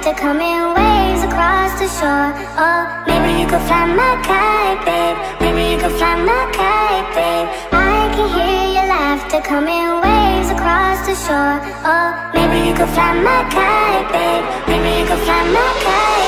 laughter coming waves across the shore. Oh, maybe you could fly my kite, babe. Maybe you could fly my kite, babe. I can hear your laughter coming waves across the shore. Oh, maybe you could fly my kite, babe. Maybe you could fly my kite.